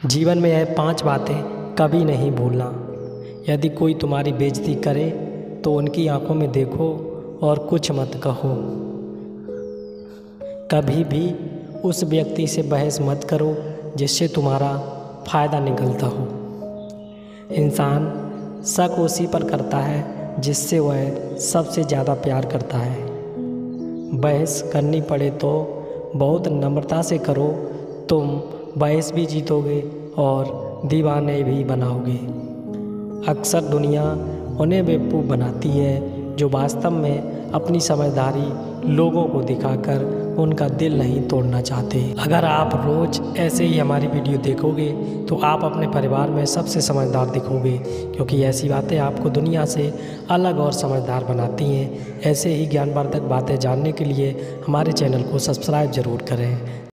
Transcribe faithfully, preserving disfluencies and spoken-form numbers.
जीवन में यह पांच बातें कभी नहीं भूलना। यदि कोई तुम्हारी बेइज्जती करे तो उनकी आंखों में देखो और कुछ मत कहो। कभी भी उस व्यक्ति से बहस मत करो जिससे तुम्हारा फ़ायदा निकलता हो। इंसान शक उसी पर करता है जिससे वह सबसे ज़्यादा प्यार करता है। बहस करनी पड़े तो बहुत नम्रता से करो, तुम बहस भी जीतोगे और दीवाने भी बनाओगे। अक्सर दुनिया उन्हें बेवकूफ़ बनाती है जो वास्तव में अपनी समझदारी लोगों को दिखाकर उनका दिल नहीं तोड़ना चाहते। अगर आप रोज़ ऐसे ही हमारी वीडियो देखोगे तो आप अपने परिवार में सबसे समझदार दिखोगे, क्योंकि ऐसी बातें आपको दुनिया से अलग और समझदार बनाती हैं। ऐसे ही ज्ञानवर्धक बातें जानने के लिए हमारे चैनल को सब्सक्राइब ज़रूर करें।